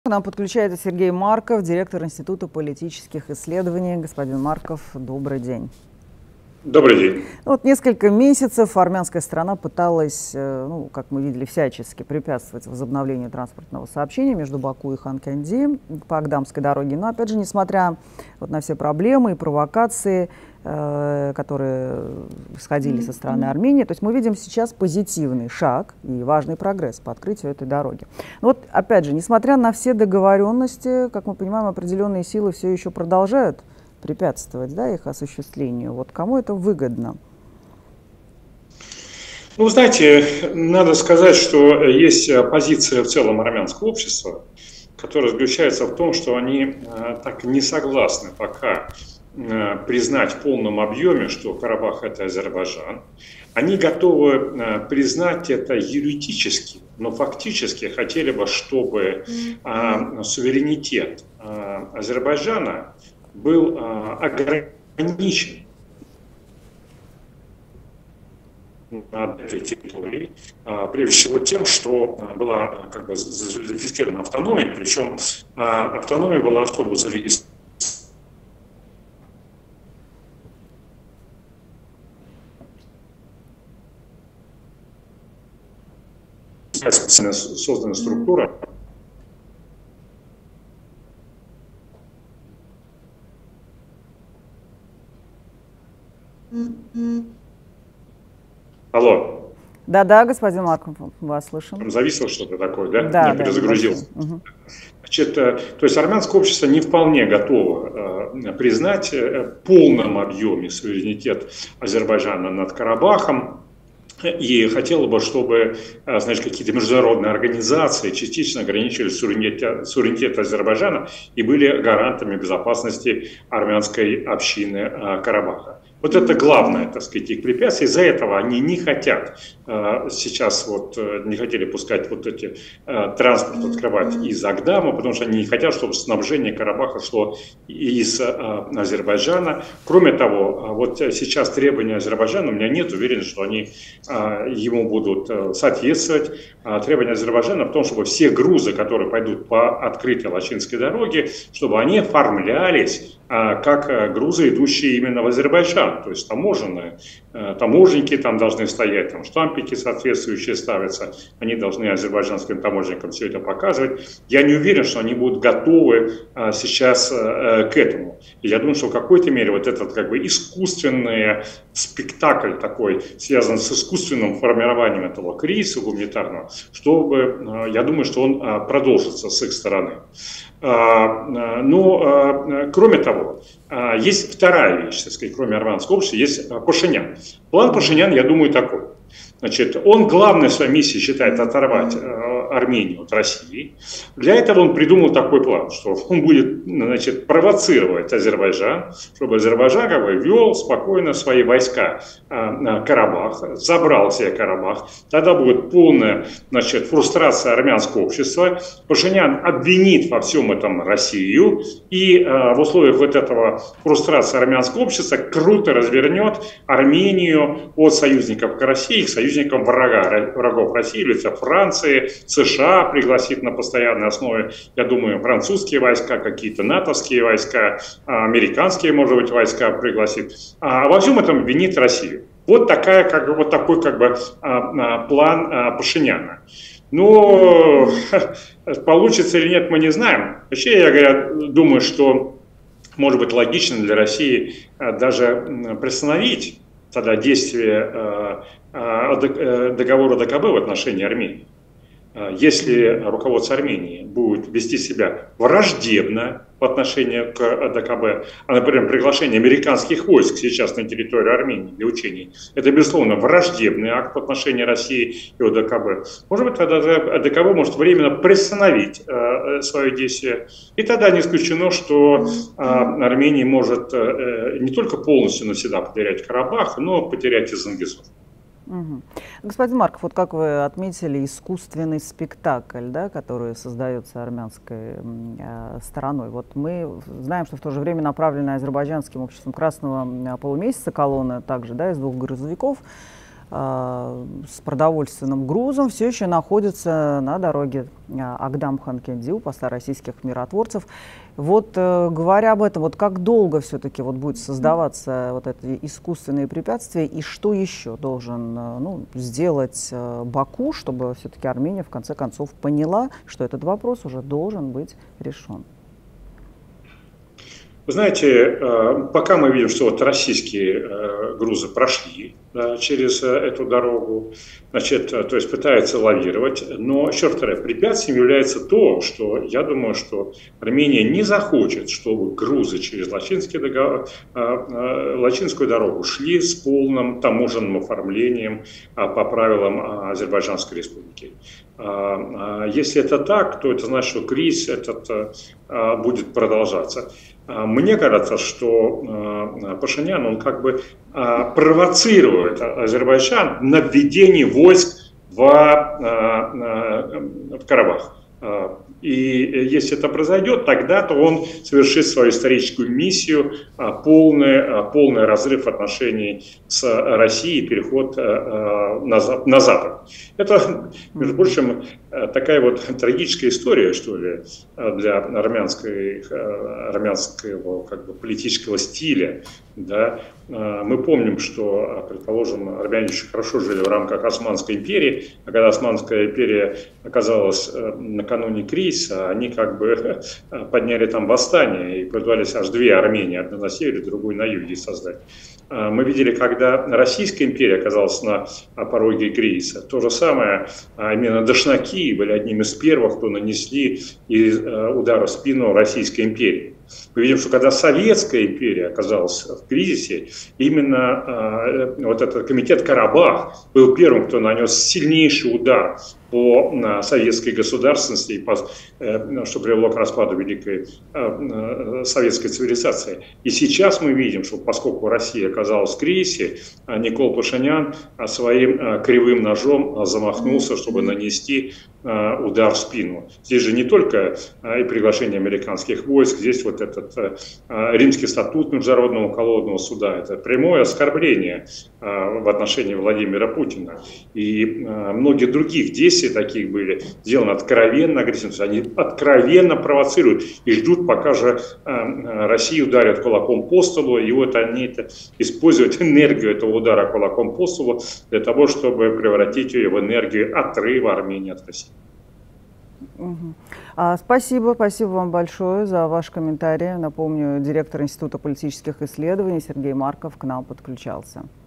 К нам подключается Сергей Марков, директор Института политических исследований. Господин Марков, добрый день. Добрый день. Вот несколько месяцев армянская страна пыталась, как мы видели, всячески препятствовать возобновлению транспортного сообщения между Баку и Ханкенди по Агдамской дороге. Но, опять же, несмотря на все проблемы и провокации, которые исходили со стороны Армении, то есть мы видим сейчас позитивный шаг и важный прогресс по открытию этой дороги. Но вот, опять же, несмотря на все договоренности, как мы понимаем, определенные силы все еще продолжают препятствовать, их осуществлению. Вот кому это выгодно? Вы знаете, надо сказать, что есть позиция в целом армянского общества, которая заключается в том, что они так не согласны пока признать в полном объеме, что Карабах – это Азербайджан. Они готовы признать это юридически, но фактически хотели бы, чтобы суверенитет Азербайджана был ограничен на этой территории, прежде всего тем, что была зарегистрирована автономия, причем автономия была чтобы зарегистрирована создана структура. Алло. Да, господин Марков, вас слышим. Там зависло что-то такое, да? Да, я перезагрузил. Угу. Значит, то есть армянское общество не вполне готово признать в полном объеме суверенитет Азербайджана над Карабахом. И хотела бы, чтобы, какие-то международные организации частично ограничивали суверенитет Азербайджана и были гарантами безопасности армянской общины Карабаха. Вот это главное, их препятствие. Из-за этого они не хотят сейчас, не хотели пускать эти транспорт открывать из Агдама, потому что они не хотят, чтобы снабжение Карабаха шло из Азербайджана. Кроме того, сейчас требования Азербайджана, у меня нет уверенности, что они ему будут соответствовать. Требования Азербайджана в том, чтобы все грузы, которые пойдут по открытой Лачинской дороге, чтобы они оформлялись как грузы, идущие именно в Азербайджан. То есть таможенники там должны стоять, там штампики соответствующие ставятся, они должны азербайджанским таможенникам все это показывать. Я не уверен, что они будут готовы сейчас к этому. И я думаю, что в какой-то мере этот искусственный спектакль такой, связан с искусственным формированием этого кризиса гуманитарного, я думаю, что он продолжится с их стороны. Но, кроме того, есть вторая вещь, кроме армянского общества, есть Пашинян. План Пашинян, я думаю, такой. Значит, он главной своей миссией считает оторвать Армению от России. Для этого он придумал такой план, что он будет, провоцировать Азербайджан, чтобы Азербайджан вел спокойно свои войска на Карабах, забрал себе Карабах. Тогда будет полная, фрустрация армянского общества. Пашинян обвинит во всем этом Россию и в условиях этого фрустрации армянского общества круто развернет Армению от союзников России к союзникам врагов России, в лице Франции, США пригласит на постоянной основе, я думаю, французские войска, какие-то натовские войска, американские, может быть, войска пригласит. А во всем этом винит Россию. Вот такой план Пашиняна. Но получится или нет, мы не знаем. Вообще, я думаю, что может быть логично для России даже приостановить тогда действие договора ДКБ в отношении Армении. Если руководство Армении будет вести себя враждебно по отношению к ДКБ, например, приглашение американских войск сейчас на территорию Армении для учений, это, безусловно, враждебный акт по отношению России и ДКБ. Может быть, тогда ДКБ может временно приостановить свое действие. И тогда не исключено, что Армения может не только полностью навсегда потерять Карабах, но потерять и Зангезурт. Угу. Господин Марков, как вы отметили, искусственный спектакль, который создается армянской стороной. Мы знаем, что в то же время направленная азербайджанским обществом Красного полумесяца колонна также из 2 грузовиков с продовольственным грузом все еще находится на дороге Агдам-Ханкенди у поста российских миротворцев. Вот говоря об этом, вот как долго все-таки вот будет создаваться вот это искусственные препятствия и что еще должен сделать Баку, чтобы все-таки Армения в конце концов поняла, что этот вопрос уже должен быть решен? Вы знаете, пока мы видим, что вот российские грузы прошли через эту дорогу, значит, то есть пытаются лавировать, но, еще второе, препятствием является то, что я думаю, что Армения не захочет, чтобы грузы через Лачинскую дорогу шли с полным таможенным оформлением по правилам Азербайджанской республики. Если это так, то это значит, что кризис этот будет продолжаться. Мне кажется, что Пашинян, он как бы провоцирует Азербайджан на введение войск в Карабах. И если это произойдет, тогда-то он совершит свою историческую миссию, полный разрыв отношений с Россией, переход на Запад. Это, между прочим, такая вот трагическая история, что ли, для армянского как бы политического стиля. Да? Мы помним, что, предположим, армяне очень хорошо жили в рамках Османской империи, а когда Османская империя оказалась накануне кризиса, они как бы подняли там восстание и пытались аж две Армении, одна на севере, другую на юге создать. Мы видели, когда Российская империя оказалась на пороге кризиса, то же самое, именно дашнаки были одними из первых, кто нанесли удар в спину Российской империи. Мы видим, что когда Советская империя оказалась в кризисе, именно вот этот комитет Карабах был первым, кто нанес сильнейший удар по советской государственности, что привело к распаду великой советской цивилизации. И сейчас мы видим, что поскольку Россия оказалась в кризисе, Никол Пашинян своим кривым ножом замахнулся, чтобы нанести удар в спину. Здесь же не только и приглашение американских войск, здесь вот этот Римский статут Международного уголовного суда, это прямое оскорбление в отношении Владимира Путина. И многие других действий таких были сделаны откровенно агрессивно. Они откровенно провоцируют и ждут, пока же Россия ударит кулаком по столу, и вот они используют энергию этого удара кулаком по столу для того, чтобы превратить ее в энергию отрыва Армении от России. Спасибо вам большое за ваш комментарий. Напомню, директор Института политических исследований Сергей Марков к нам подключался.